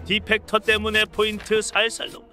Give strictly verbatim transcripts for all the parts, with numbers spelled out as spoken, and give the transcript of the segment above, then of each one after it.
디펙터 때문에 포인트 살살 녹는.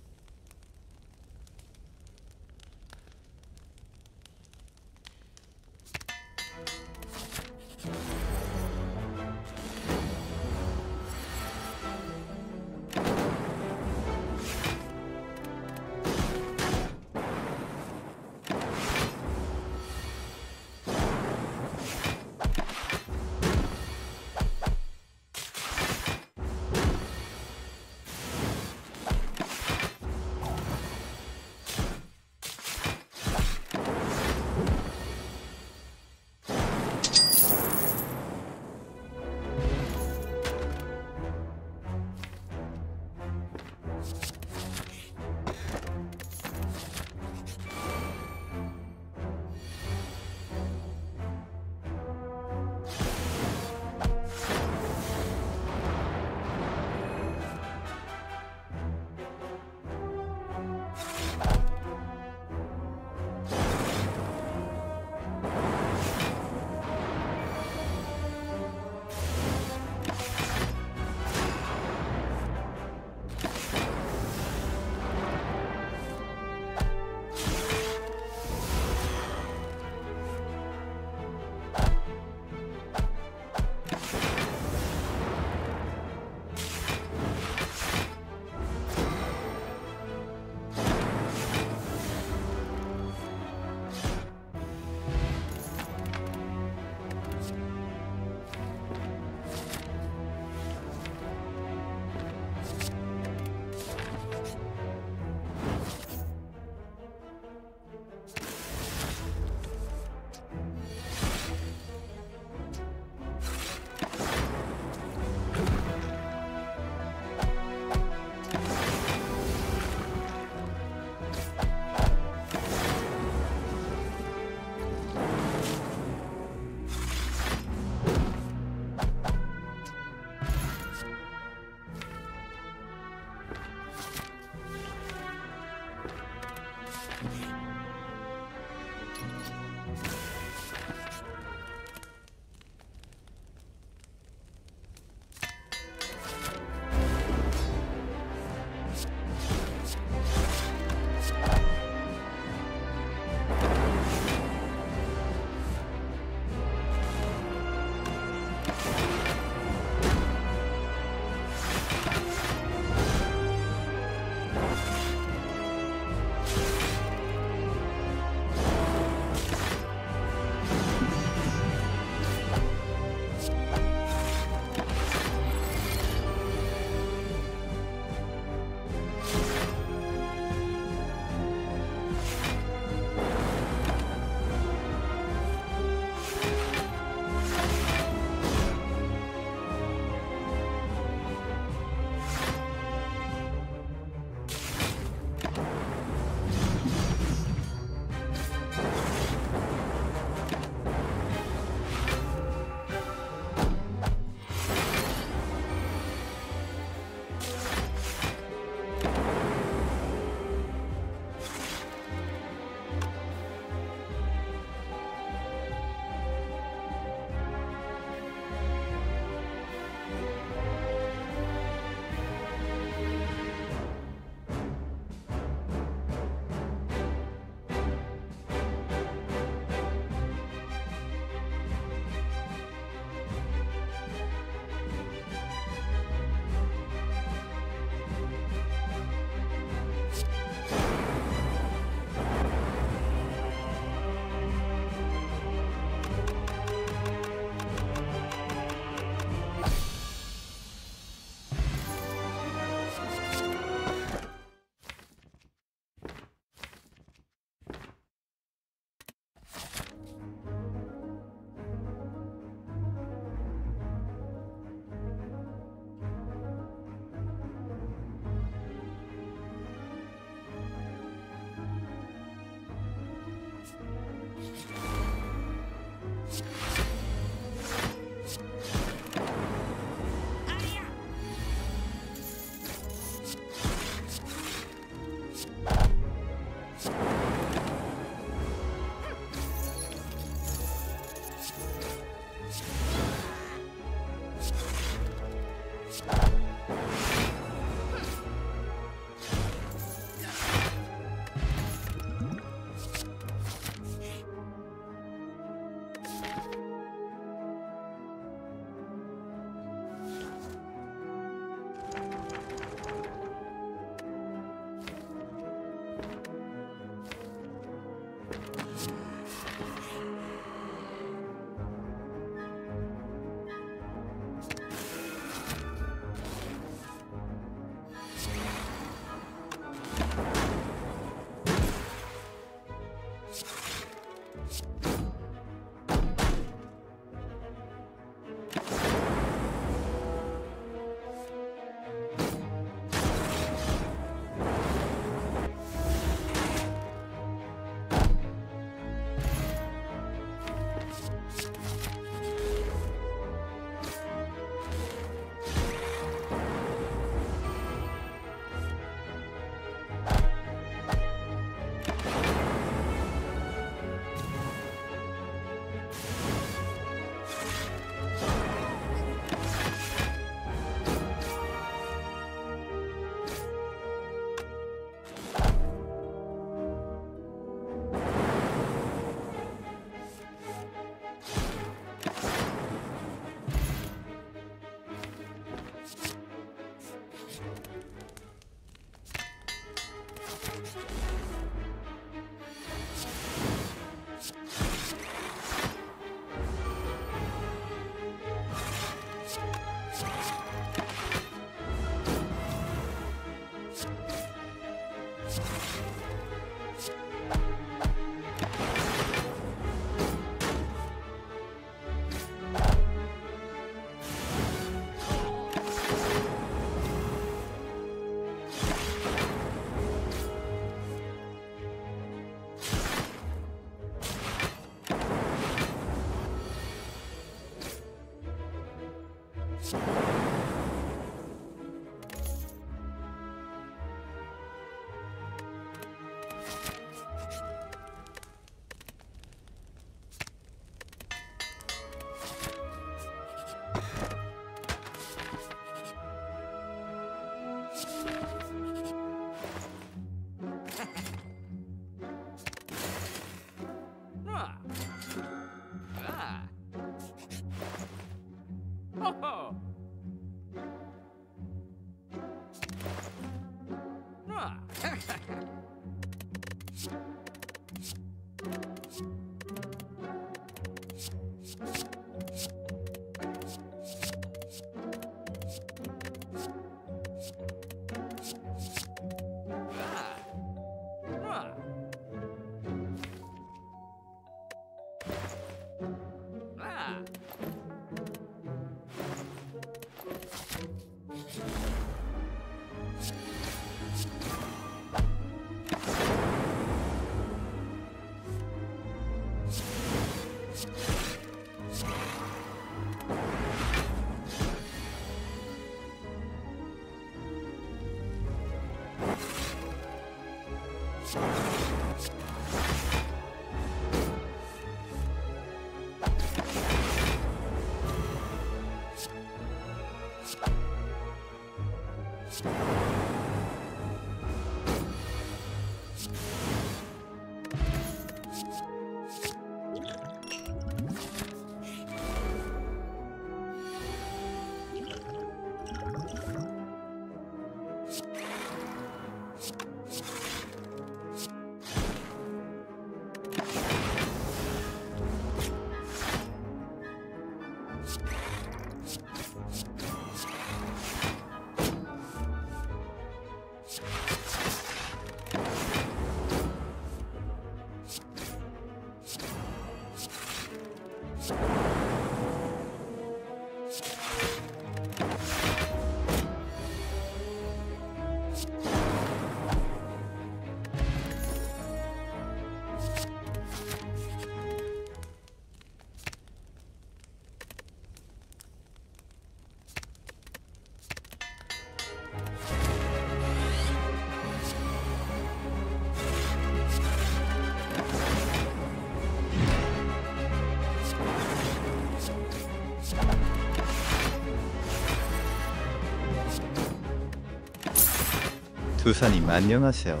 수사님 안녕하세요.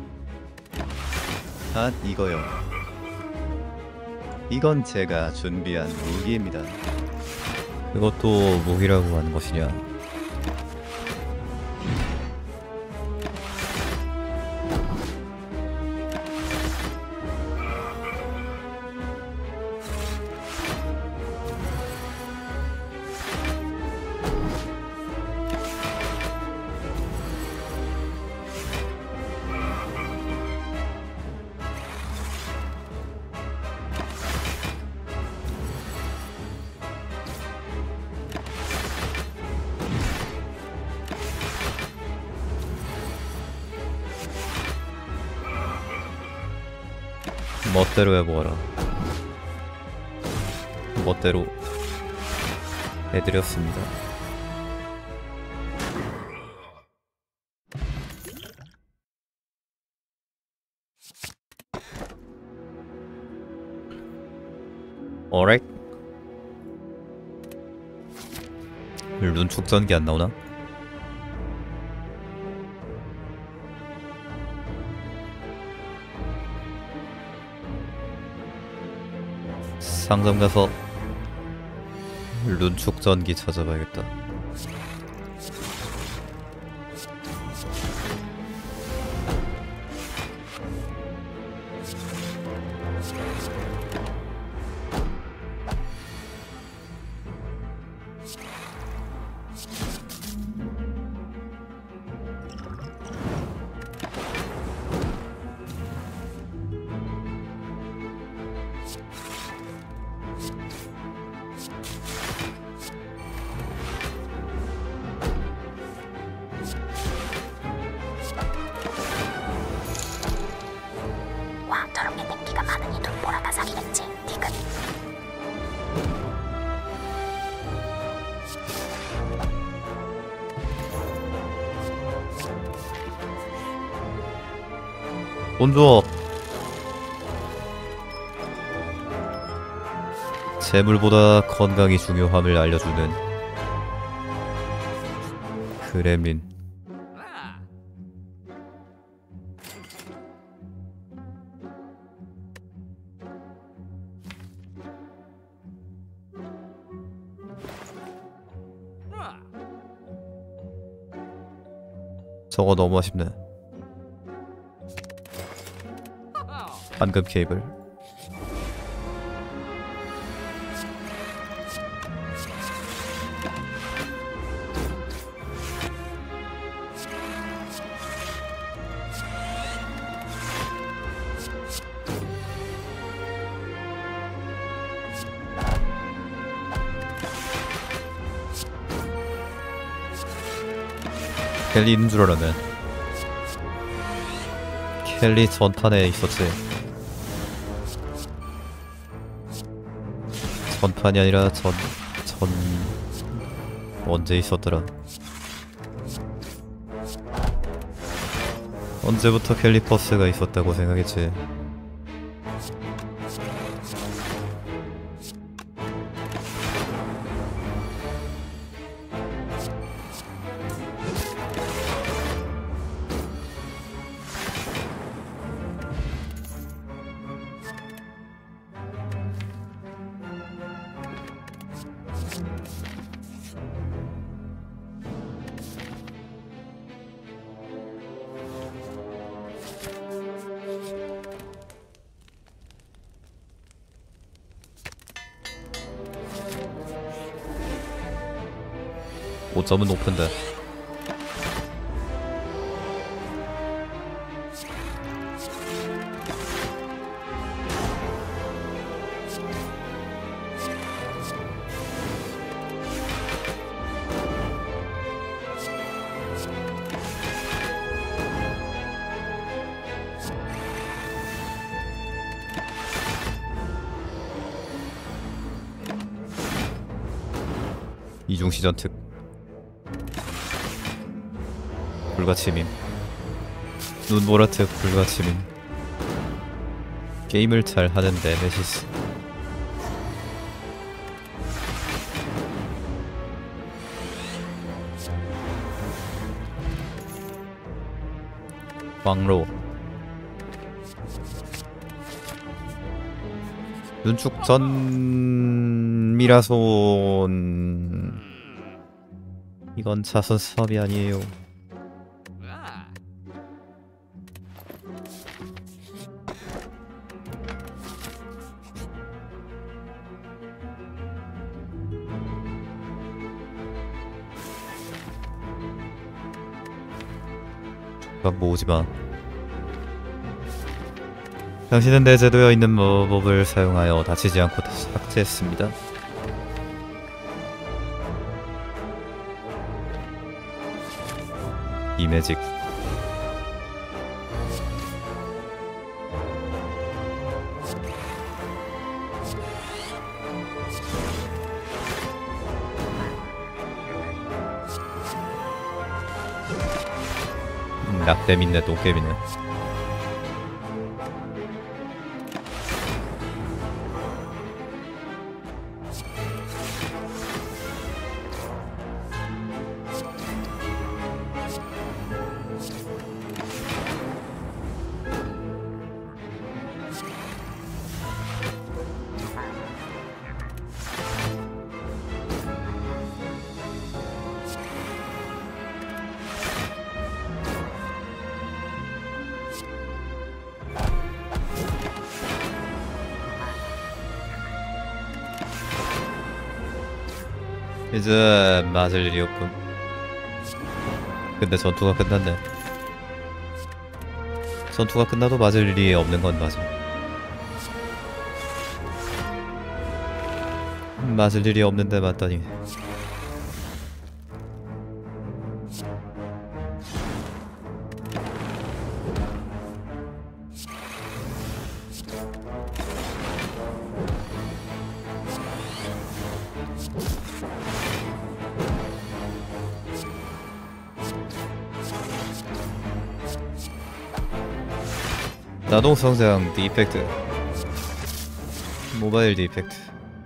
아 이거요. 이건 제가 준비한 무기입니다. 그것도 무기라고 하는 것이냐? 멋대로 해보아라. 멋대로 해드렸습니다. alright. 룬 축전기 안 나오나? 상점 가서 룬 축전기 찾아봐야겠다. 와, 저렇게 냉기가 많으니 눈보라가 사기겠지. 디귿. 돈 줘. 재물보다 건강이 중요함을 알려주는 그렘린. 저거 너무 아쉽네. 황금 케이블. 켈리 있는 줄 알았네. 켈리 전판에 있었지. 전판이 아니라 전... 전... 언제 있었더라. 언제부터 캘리퍼스가 있었다고 생각했지. 오 점은 높은데. 이중시전 특 불가침임. 눈보라 특 불가침임. 게임을 잘하는 네메시스. 왕로 눈축 전 미라손. 이건 자선 사업이 아니에요. 막 모으지마. 당신은 내재되어 있는 마법을 사용하여 다치지 않고 삭제했습니다. 이매직. 음, 낙댐있네. 똥겜이네. 이제 맞을 일이 없군. 근데 전투가 끝났네. 전투가 끝나도 맞을 일이 없는 건 맞음. 맞을 일이 없는데 맞다니. 자동 성장 디펙트. 모바일 디펙트.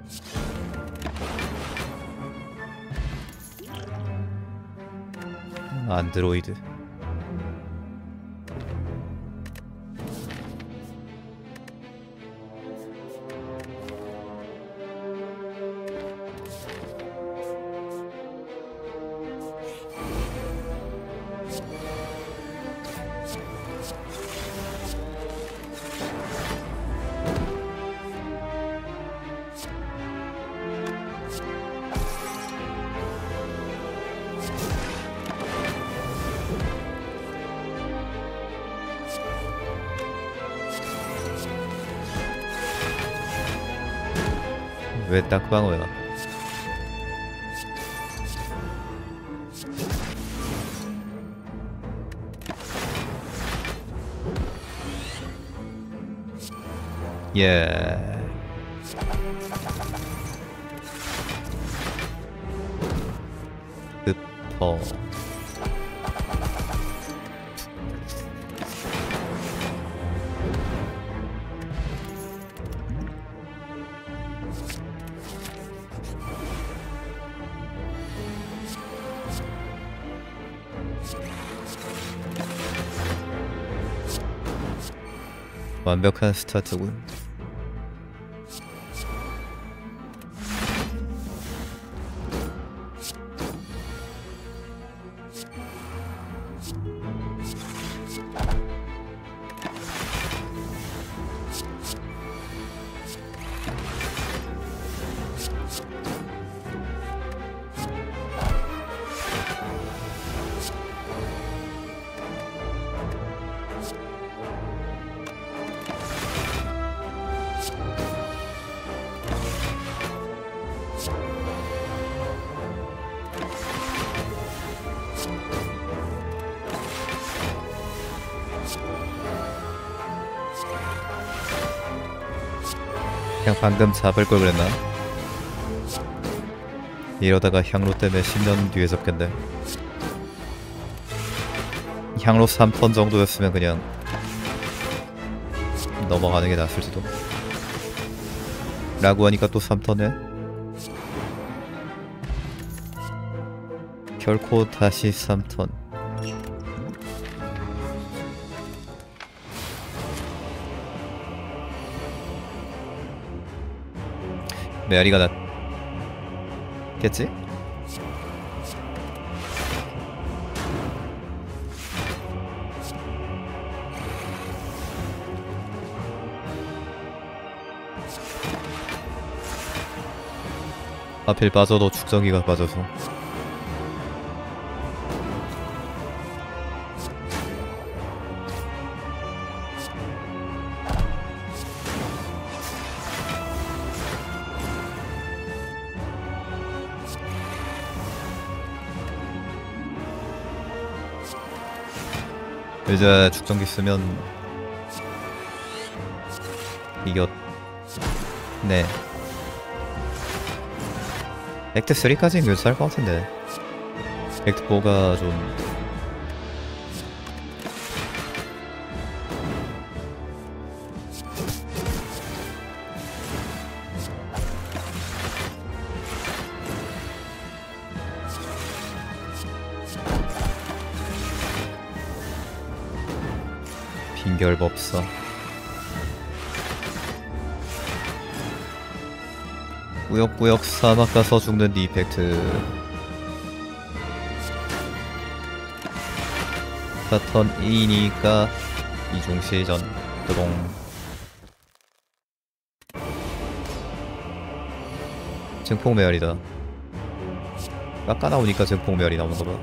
안드로이드. 왜 딱방어야? 예. 급퍼. 완벽한 스타트군. 그냥 방금 잡을 걸 그랬나? 이러다가 향로 때문에 십 년 뒤에 잡겠네. 향로 삼 턴 정도였으면 그냥 넘어가는 게 낫을지도. 라고 하니까 또 삼 턴에 결코 다시 삼 턴. 메아리가 낫겠지? 하필 빠져도 축전기가 빠져서. 이제 축전기 쓰면 이겼네. 액트 삼까지는 괜찮을 것 같은데 액트 사가 좀 빈결법사. 꾸역꾸역 사막 가서 죽는 이펙트. 사턴 이니까 이중시전 드동. 증폭메알이다. 깎아 나오니까 증폭메알이 나오는 거다.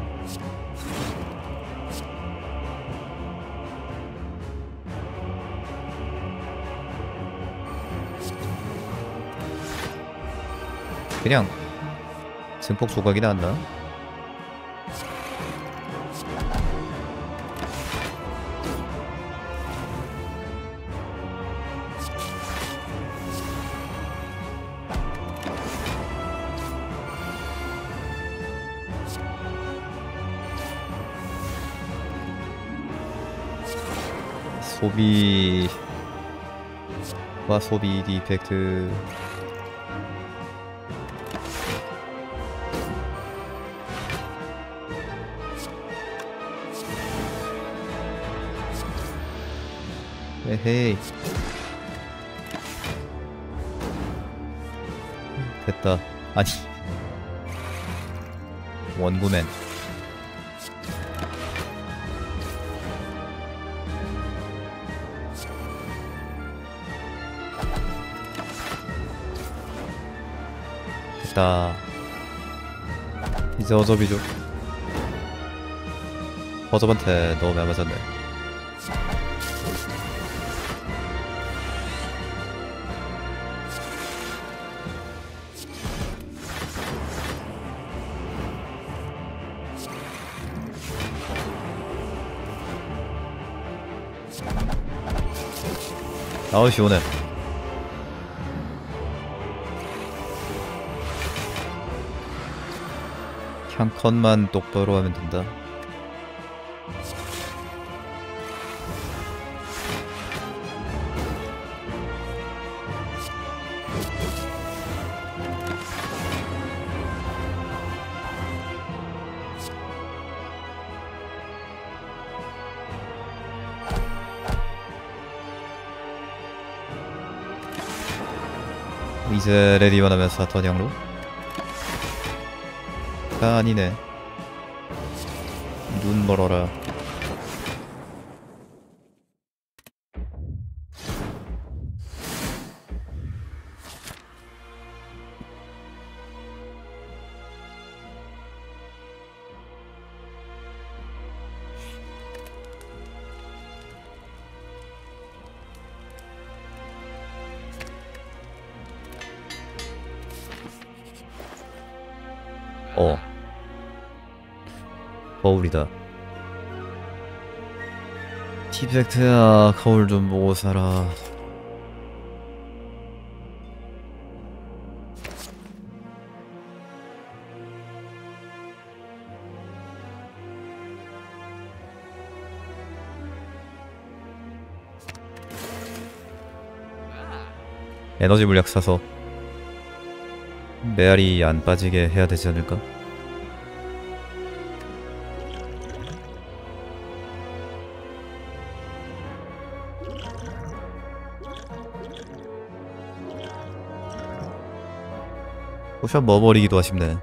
그냥 증폭 조각이 나왔나? 소비와 소비 디펙트. 에헤이 됐다. 아니 원구맨 됐다. 이제 어저비죠. 어저한테 너무 잘 맞았네. 아우 시원해. 향컨만 똑바로 하면 된다. 이제 레디만 하면 사턴 양로? 아 아니네. 눈 멀어라. 어 거울이다. 티펙트야 거울 좀 보고 살아. 에너지 물약 사서 메아리 안 빠지게 해야 되지 않을까? 포션 먹어버리기도 아쉽네.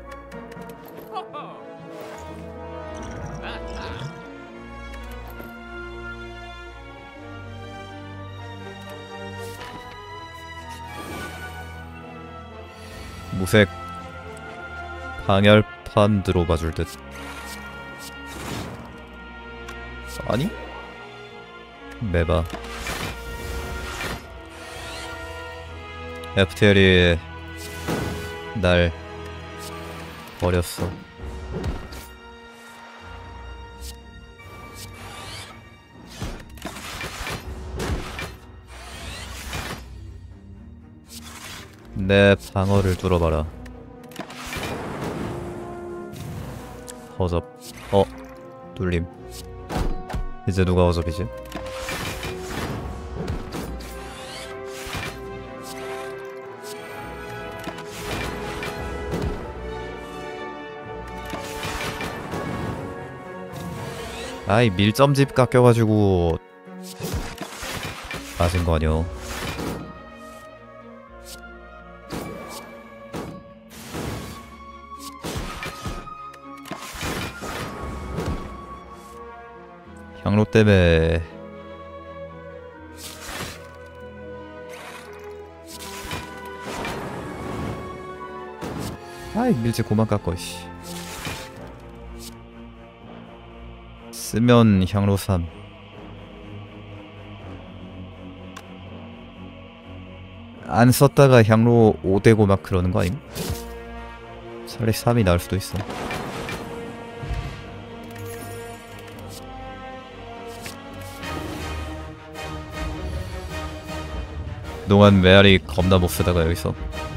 무색 방열판 들어봐줄 듯. 아니? 매봐. 에프티엘이 날 버렸어. 내 방어를 뚫어봐라. 허접. 어? 뚫림. 이제 누가 허접이지? 아이 밀점집 깎여가지고 맞은 거 아니야. 향로 때문에 아이 밀집 고만 깎어 씨. 쓰면 향로 삼. 안 썼다가 향로 오 되고 막 그러는 거 아님? 차라리 삼이 나을 수도 있어. 그동안 메아리 겁나 못 쓰다가 여기서.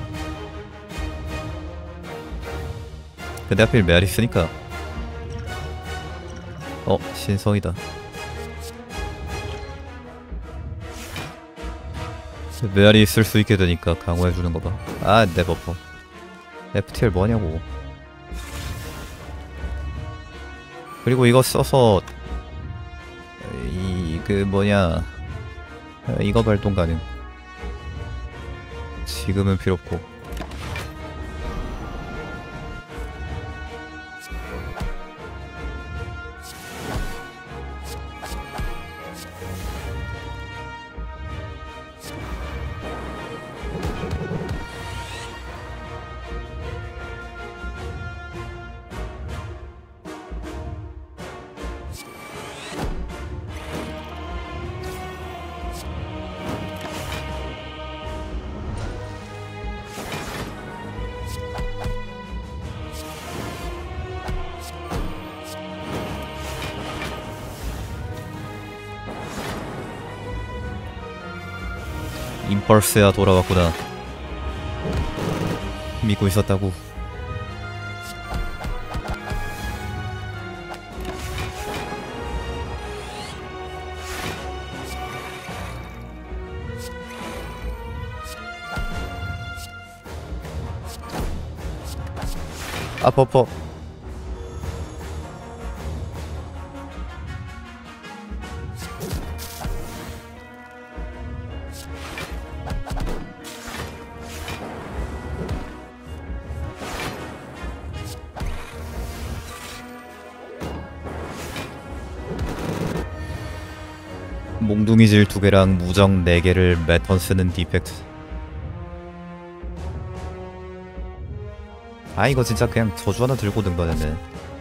근데 하필 메아리 쓰니까 어? 신성이다. 메아리 쓸 수 있게 되니까 강화해주는 거 봐. 아, 내 버퍼. 에프티엘 뭐냐고. 그리고 이거 써서 이 그 뭐냐 이거 발동 가능. 지금은 필요 없고. 임펄스야 돌아왔구나. 믿고 있었다고. 아 버퍼. 몽둥이질 두 개랑 무정 네 개를 매턴 쓰는 디펙트. 아 이거 진짜 그냥 저주 하나 들고 든 거네.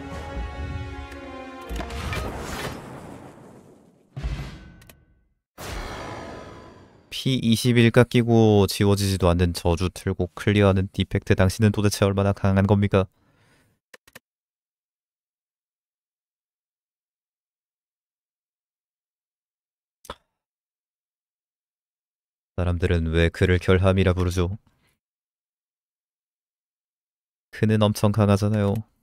피 이십일 깎이고 지워지지도 않는 저주 틀고 클리어하는 디펙트. 당신은 도대체 얼마나 강한 겁니까? 사람들은 왜 그를 결함이라 부르죠? 그는 엄청 강하잖아요.